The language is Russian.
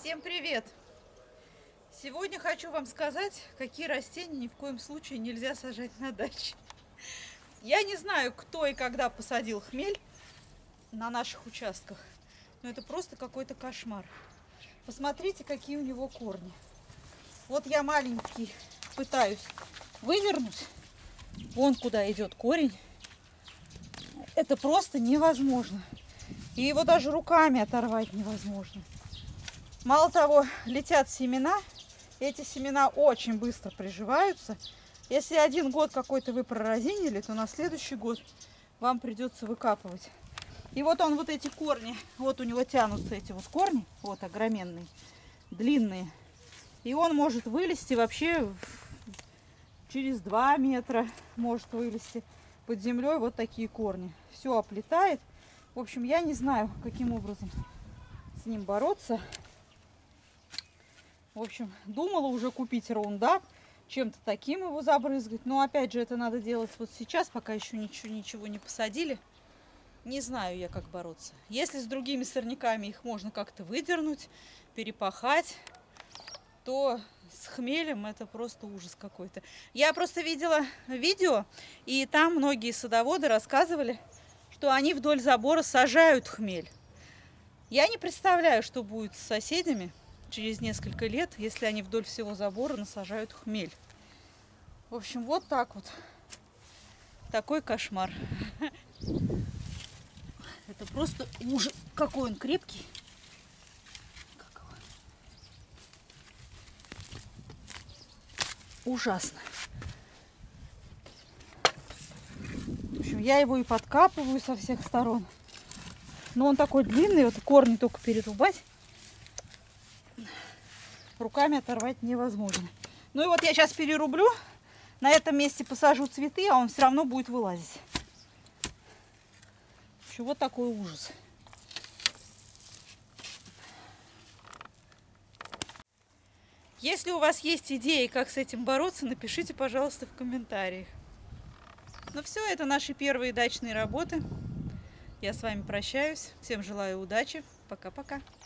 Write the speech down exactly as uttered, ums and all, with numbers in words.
Всем привет! Сегодня хочу вам сказать, какие растения ни в коем случае нельзя сажать на даче. Я не знаю, кто и когда посадил хмель на наших участках, но это просто какой-то кошмар. Посмотрите, какие у него корни. Вот я маленький пытаюсь вывернуть. Вон куда идет корень. Это просто невозможно. И его даже руками оторвать невозможно. Мало того, летят семена. Эти семена очень быстро приживаются. Если один год какой-то вы прорезинили, то на следующий год вам придется выкапывать. И вот он, вот эти корни, вот у него тянутся эти вот корни, вот огроменные, длинные. И он может вылезти вообще через два метра, может вылезти под землей вот такие корни. Все оплетает. В общем, я не знаю, каким образом с ним бороться. В общем, думала уже купить раундап, чем-то таким его забрызгать. Но опять же, это надо делать вот сейчас, пока еще ничего, ничего не посадили. Не знаю я, как бороться. Если с другими сорняками их можно как-то выдернуть, перепахать, то с хмелем это просто ужас какой-то. Я просто видела видео, и там многие садоводы рассказывали, что они вдоль забора сажают хмель. Я не представляю, что будет с соседями через несколько лет, если они вдоль всего забора насажают хмель. В общем, вот так вот. Такой кошмар. Это просто ужас. Какой он крепкий. Как его? Ужасно. В общем, я его и подкапываю со всех сторон. Но он такой длинный, вот корни только перерубать. Руками оторвать невозможно. Ну и вот я сейчас перерублю. На этом месте посажу цветы, а он все равно будет вылазить. В общем, вот такой ужас. Если у вас есть идеи, как с этим бороться, напишите, пожалуйста, в комментариях. Ну все, это наши первые дачные работы. Я с вами прощаюсь. Всем желаю удачи. Пока-пока.